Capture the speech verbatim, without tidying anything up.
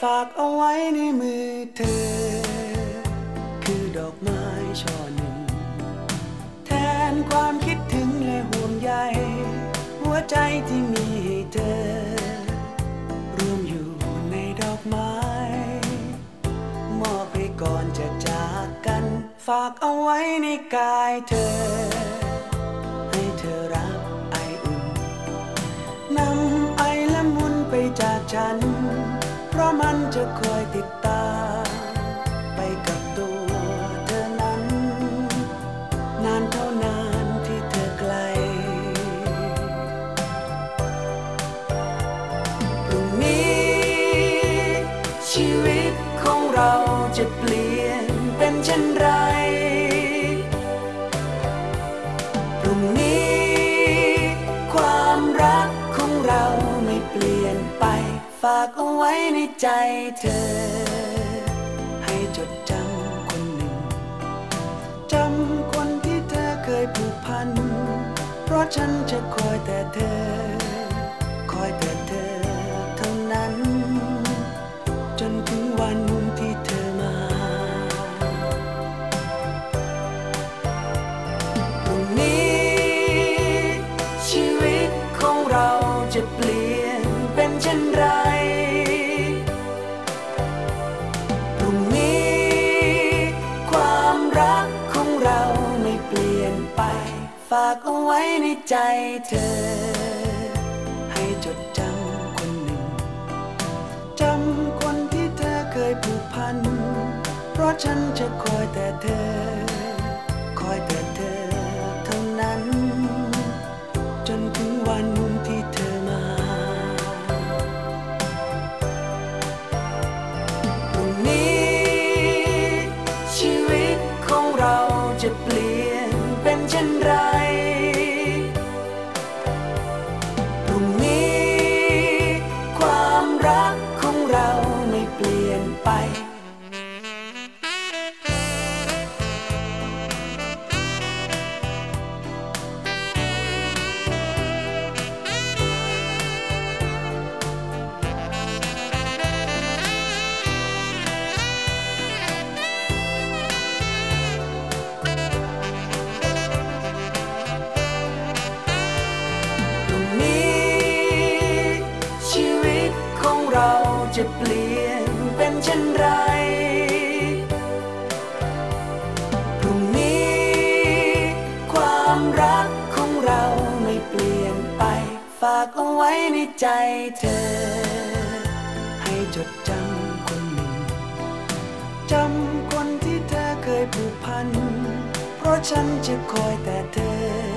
ากเอาไว้ในมือเธอคือดอกไม้ช่อหนึ่งแทนความคิดถึงและห่วงใยหัวใจที่มีให้เธอรวมอยู่ในดอกไม้มอบให้ก่อนจะจากกันฝากเอาไว้ในกายเธอให้เธอรับไออุ่นนำไอละมุนไปจากฉันเพราะมันจะคอยติดตามไปกับตัวเธอนั้นนานเท่านานที่เธอไกลพรุ่งนี้ชีวิตของเราจะเปลี่ยนเป็นเช่นไรพรุ่งนี้ความรักของเราไม่เปลี่ยนไปฝากเอาไว้ในใจเธอให้จดจำคนหนึ่งจำคนที่เธอเคยผูกพันเพราะฉันจะคอยแต่เธอคอยแต่เธอเท่านั้นจนถึงวันที่เธอมาพรุ่งนี้ชีวิตของเราจะเปลี่ยนเป็นเช่นไรพรุ่งนี้ความรักของเราไม่เปลี่ยนไปฝากเอาไว้ในใจเธอให้จดจำคนหนึ่งจำคนที่เธอเคยผูกพันเพราะฉันจะคอยแต่เธอคอยแต่เธอเท่านั้นจนถึงวันที่เธอมาพรุ่งนี้ชีวิตของเราจะเปลี่ยนเป็นเช่นไรพรุ่งนี้ความรักของเราไม่เปลี่ยนไปเราจะเปลี่ยนเป็นเช่นไรพรุ่งนี้ความรักของเราไม่เปลี่ยนไปฝากเอาไว้ในใจเธอให้จดจำคนหนึ่งจำคนที่เธอเคยผูกพันเพราะฉันจะคอยแต่เธอ